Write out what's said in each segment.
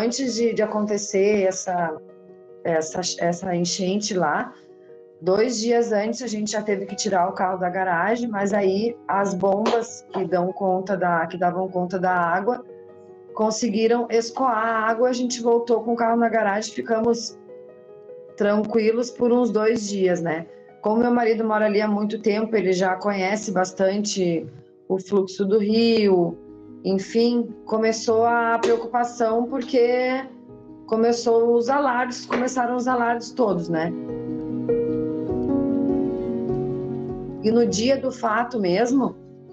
antes de acontecer essa enchente lá, 2 dias antes a gente já teve que tirar o carro da garagem, mas aí as bombas que davam conta da água conseguiram escoar a água, a gente voltou com o carro na garagem, ficamos tranquilos por uns 2 dias, né? Como meu marido mora ali há muito tempo, ele já conhece bastante o fluxo do rio, enfim, começou a preocupação porque começaram os alardes todos, né? E no dia do fato mesmo,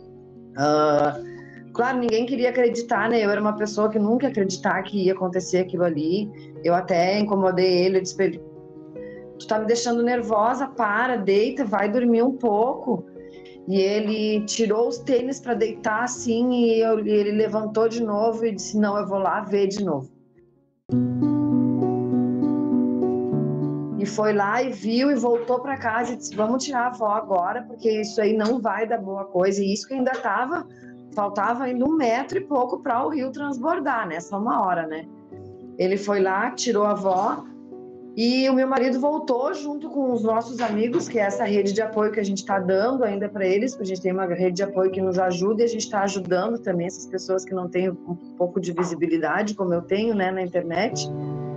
claro, ninguém queria acreditar, né? Eu era uma pessoa que nunca ia acreditar que ia acontecer aquilo ali. Eu até incomodei ele, eu disse pra ele, tu tá me deixando nervosa, deita, vai dormir um pouco. E ele tirou os tênis para deitar assim, e ele levantou de novo e disse, não, eu vou lá ver de novo. E foi lá e viu e voltou para casa e disse, vamos tirar a avó agora, porque isso aí não vai dar boa coisa. E isso que ainda faltava ainda 1 metro e pouco para o rio transbordar, né? Só 1 hora, né? Ele foi lá, tirou a avó e o meu marido voltou junto com os nossos amigos, que é essa rede de apoio que a gente está dando ainda para eles, porque a gente tem uma rede de apoio que nos ajuda e a gente está ajudando também essas pessoas que não têm um pouco de visibilidade, como eu tenho, né, na internet.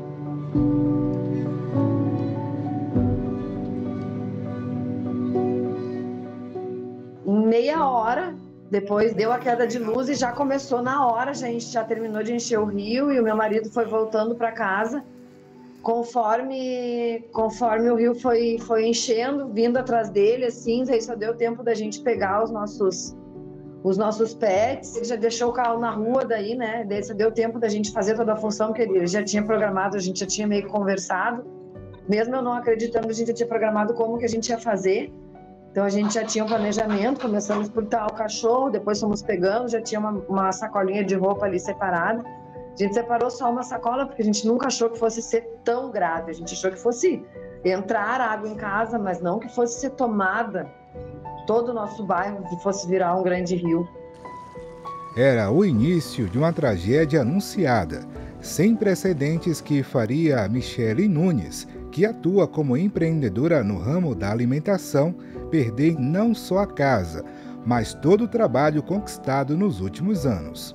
Em meia hora, depois deu a queda de luz e já começou na hora, a gente já terminou de encher o rio e o meu marido foi voltando para casa. Conforme o rio foi enchendo, vindo atrás dele, assim, aí só deu tempo da gente pegar os nossos pets. Ele já deixou o carro na rua daí, né? Daí só deu tempo da gente fazer toda a função que ele já tinha programado, a gente já tinha meio que conversado. Mesmo eu não acreditando, a gente já tinha programado como que a gente ia fazer. Então a gente já tinha um planejamento, começamos por tal cachorro, depois fomos pegando, já tinha uma sacolinha de roupa ali separada. A gente separou só uma sacola porque a gente nunca achou que fosse ser tão grave. A gente achou que fosse entrar água em casa, mas não que fosse ser tomada todo o nosso bairro, que fosse virar um grande rio. Era o início de uma tragédia anunciada, sem precedentes, que faria a Michele Nunes, que atua como empreendedora no ramo da alimentação, perder não só a casa, mas todo o trabalho conquistado nos últimos anos.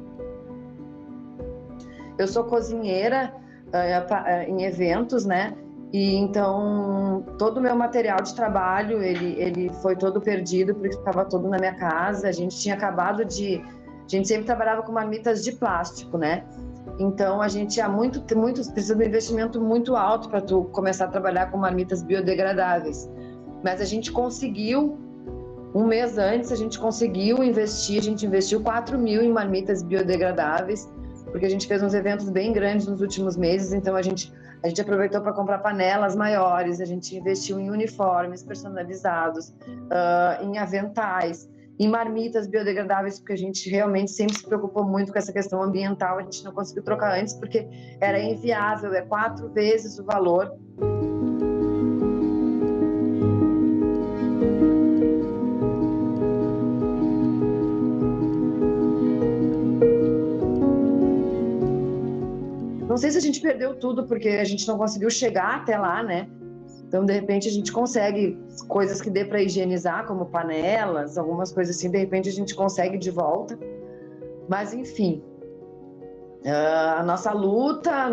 Eu sou cozinheira em eventos, né? E então todo o meu material de trabalho ele foi todo perdido porque estava todo na minha casa. A gente sempre trabalhava com marmitas de plástico, né? Então a gente precisa de um investimento muito alto para tu começar a trabalhar com marmitas biodegradáveis. Mas a gente conseguiu, 1 mês antes, a gente investiu 4 mil em marmitas biodegradáveis, porque a gente fez uns eventos bem grandes nos últimos meses, então a gente aproveitou para comprar panelas maiores, a gente investiu em uniformes personalizados, em aventais, em marmitas biodegradáveis, porque a gente realmente sempre se preocupou muito com essa questão ambiental, a gente não conseguiu trocar antes porque era inviável, é 4 vezes o valor. Não sei se a gente perdeu tudo porque a gente não conseguiu chegar até lá, né? Então, de repente, a gente consegue coisas que dê para higienizar, como panelas, algumas coisas assim, de repente a gente consegue de volta. Mas, enfim, a nossa luta, a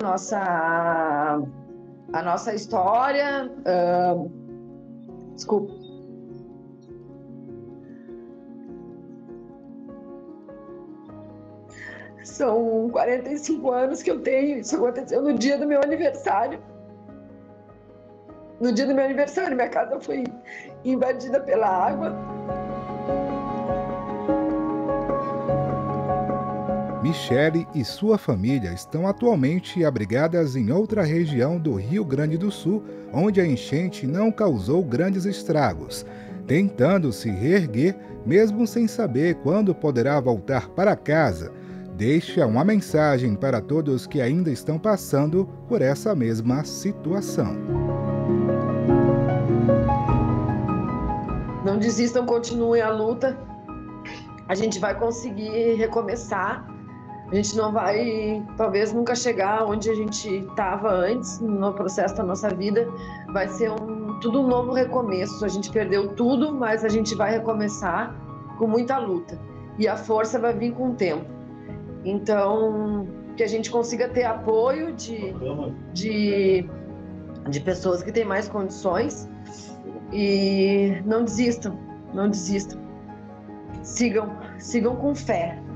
nossa história... Desculpa. São 45 anos que eu tenho. Isso aconteceu no dia do meu aniversário. No dia do meu aniversário, minha casa foi invadida pela água. Michele e sua família estão atualmente abrigadas em outra região do Rio Grande do Sul, onde a enchente não causou grandes estragos, tentando se reerguer mesmo sem saber quando poderá voltar para casa. Deixa uma mensagem para todos que ainda estão passando por essa mesma situação. Não desistam, continuem a luta. A gente vai conseguir recomeçar. A gente não vai, talvez, nunca chegar onde a gente estava antes, no processo da nossa vida. Vai ser tudo um novo recomeço. A gente perdeu tudo, mas a gente vai recomeçar com muita luta. E a força vai vir com o tempo. Então, que a gente consiga ter apoio de pessoas que têm mais condições e não desistam, não desistam. Sigam com fé.